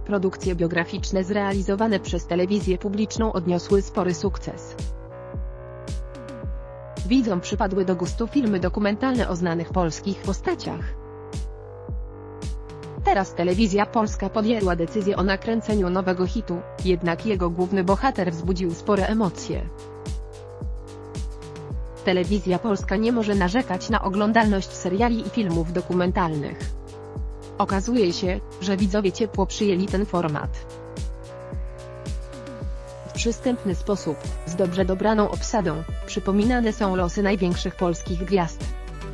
Produkcje biograficzne zrealizowane przez telewizję publiczną odniosły spory sukces. Widzom przypadły do gustu filmy dokumentalne o znanych polskich postaciach. Teraz telewizja polska podjęła decyzję o nakręceniu nowego hitu, jednak jego główny bohater wzbudził spore emocje. Telewizja polska nie może narzekać na oglądalność seriali i filmów dokumentalnych. Okazuje się, że widzowie ciepło przyjęli ten format. W przystępny sposób, z dobrze dobraną obsadą, przypominane są losy największych polskich gwiazd.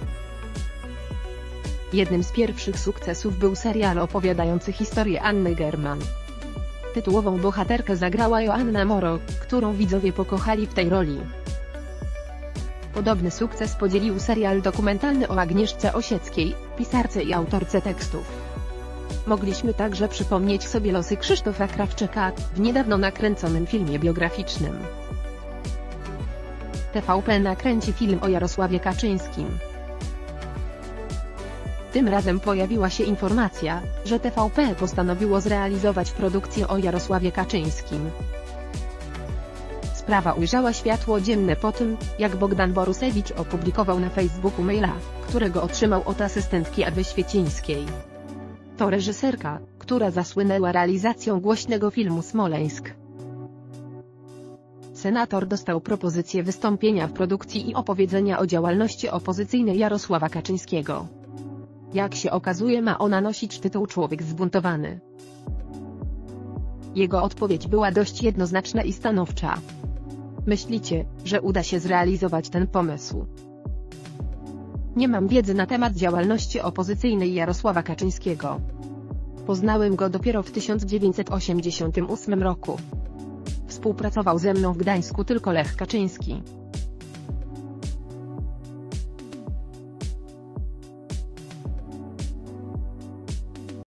Jednym z pierwszych sukcesów był serial opowiadający historię Anny German. Tytułową bohaterkę zagrała Joanna Moro, którą widzowie pokochali w tej roli. Podobny sukces podzielił serial dokumentalny o Agnieszce Osieckiej, pisarce i autorce tekstów. Mogliśmy także przypomnieć sobie losy Krzysztofa Krawczyka, w niedawno nakręconym filmie biograficznym. TVP nakręci film o Jarosławie Kaczyńskim. Tym razem pojawiła się informacja, że TVP postanowiło zrealizować produkcję o Jarosławie Kaczyńskim. Sprawa ujrzała światło dzienne po tym, jak Bogdan Borusewicz opublikował na Facebooku maila, którego otrzymał od asystentki Ewy Świecińskiej. To reżyserka, która zasłynęła realizacją głośnego filmu Smoleńsk. Senator dostał propozycję wystąpienia w produkcji i opowiedzenia o działalności opozycyjnej Jarosława Kaczyńskiego. Jak się okazuje, ma ona nosić tytuł Człowiek zbuntowany. Jego odpowiedź była dość jednoznaczna i stanowcza. Myślicie, że uda się zrealizować ten pomysł? Nie mam wiedzy na temat działalności opozycyjnej Jarosława Kaczyńskiego. Poznałem go dopiero w 1988 roku. Współpracował ze mną w Gdańsku tylko Lech Kaczyński.